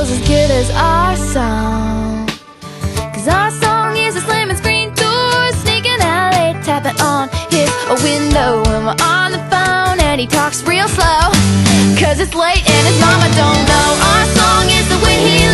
feels as good as our song. Cause our song is a slamming screen door, sneaking out late, tapping on his window when we're on the phone and he talks real slow. Cause it's late and his mama don't know. Our song is the way he